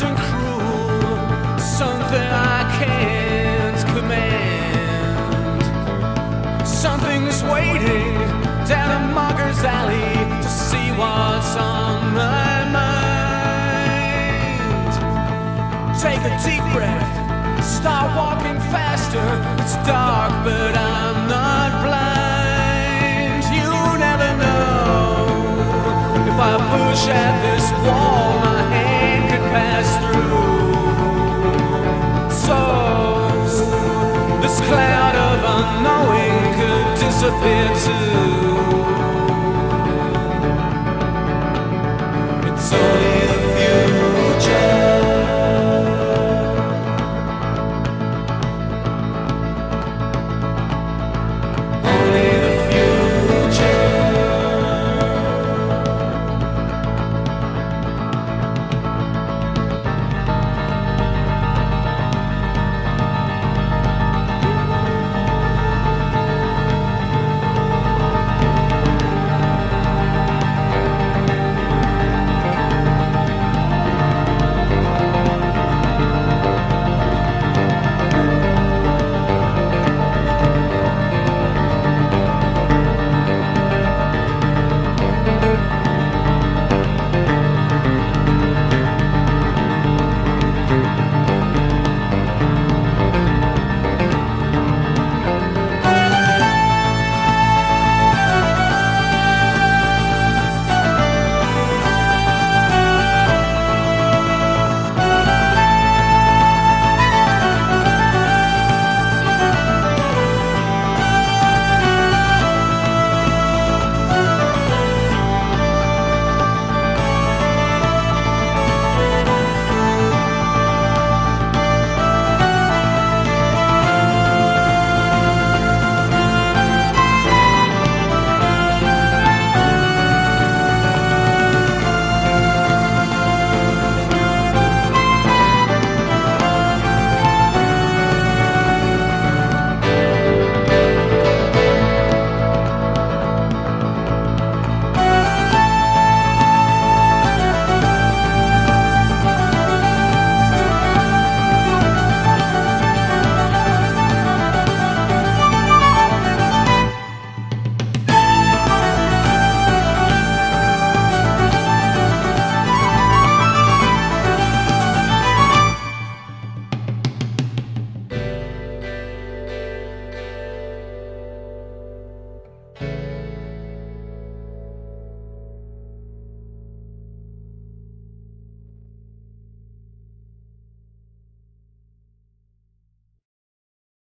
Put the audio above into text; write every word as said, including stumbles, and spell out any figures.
and cruel, something I can't command. Something's waiting down a Mugger's alley to see what's on my mind. Take a deep breath, start walking faster. It's dark, but I'm not blind. You never know. If I push at this wall, my hand could pass through. So, this cloud of unknowing could disappear too.